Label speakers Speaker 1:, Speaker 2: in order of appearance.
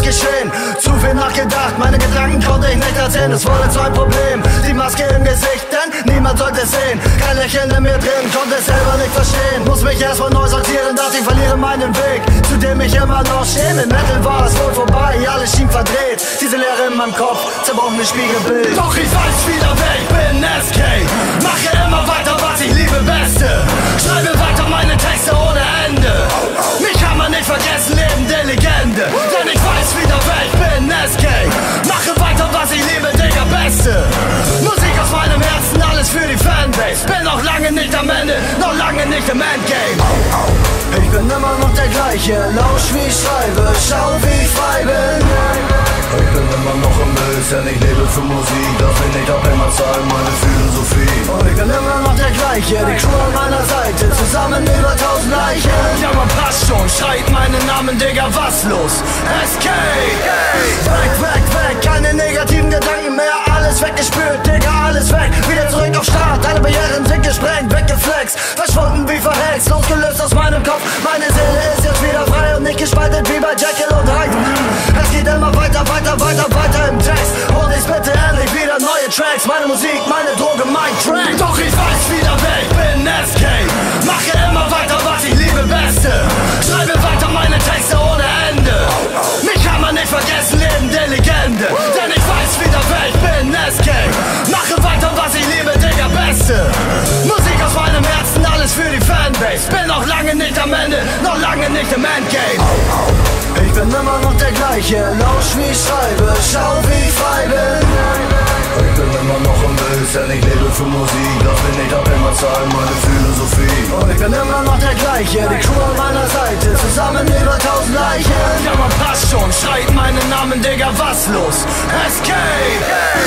Speaker 1: geschehen. Zu viel nachgedacht, meine Gedanken konnte ich nicht erzählen. Es wurde zu einem Problem, die Maske im Gesicht, denn niemand sollte es sehen. Kein Lächeln in mir drin, konnte es selber nicht verstehen. Muss mich erstmal neu sortieren, dass ich verliere meinen Weg, zu dem ich immer noch stehe. Mit Metal war es wohl vorbei, alles schien verdreht. Diese Leere in meinem Kopf, zerbrochene Spiegelbild. Doch ich weiß wieder, wer ich bin, SK. Mache immer weiter, was ich liebe, Beste. Schreibe weiter meine Texte ohne Ende. Mich kann man nicht vergessen, lebende Legende. Denn ich weiß wieder, wer ich bin, SK. Mache weiter, was ich liebe, Digga, Beste. Musik aus meinem Herzen, alles für die Fanbase. Bin noch lange nicht am Ende, noch lange nicht im Endgame. Ich bin immer noch der gleiche, lausch wie ich schreibe, schau wie ich frei bin.
Speaker 2: Ich bin immer noch im Bild, denn ich lebe für Musik. Darf mich nicht abhängig sein, meine Philosophie.
Speaker 1: Und ich bin immer noch der gleiche, die Crew an meiner Seite, zusammen über 1000 Leichen. Ja, man passt schon, schreit meinen Namen, Digga, was los? SK! Weg, weg, weg, keine negativen Gedanken mehr, alles weggespült, Digga, alles weg. Wieder zurück auf Start, alle Barrieren sind gesprengt, weggeflext, verschwunden wie verhext, losgelöst aus meinem Kopf. Meine Seele ist jetzt wieder frei und nicht gespalten wie bei Jekyll und Hyde. Es geht immer weiter, weiter, weiter, weiter im Text. Und ich bitte endlich wieder neue Tracks. Meine Musik, meine Droge, mein Track. Doch ich weiß wieder, wer ich bin, SK. Mache immer weiter, was ich liebe, Beste. Schreibe weiter meine Texte ohne Ende. Mich kann man nicht vergessen, lebende Legende. Denn ich weiß wieder, wer ich bin, SK. Mache weiter, was ich liebe, Digga, Beste. Musik aus meinem Herzen, alles für die Fanbase. Bin noch lange nicht am Ende, noch lange nicht im Endgame. Ich bin immer noch der gleiche, lausch wie ich schreibe, schau wie ich frei bin.
Speaker 2: Ich bin immer noch im Bild, denn ich lebe für Musik. Darf mich nicht abhängig sein, meine Philosophie.
Speaker 1: Und ich bin immer noch der gleiche, die Crew an meiner Seite, zusammen über 1000 Leichen. Ja, man passt schon, schreit meinen Namen, Digga, was los? SK!